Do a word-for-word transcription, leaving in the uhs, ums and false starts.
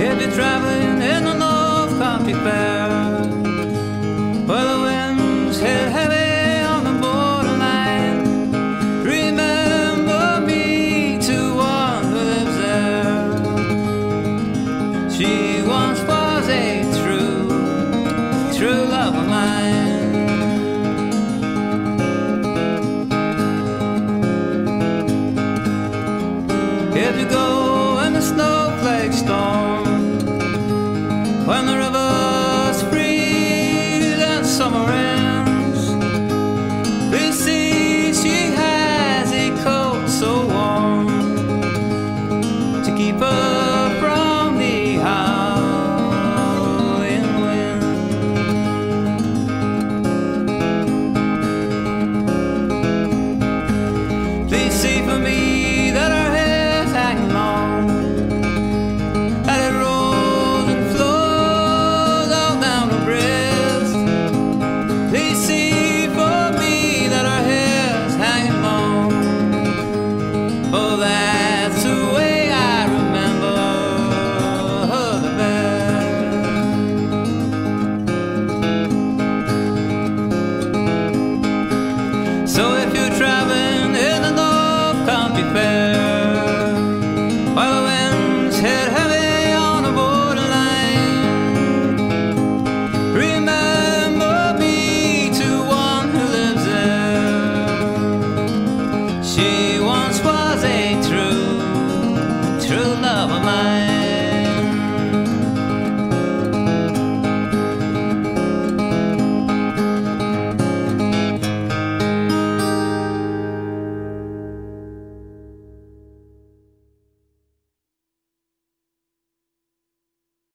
If you're traveling in the North Country Fair, where the winds hit heavy on the borderline, remember me to one who lives there. She once was a true, true love of mine. If you go in the snowflake storm, when the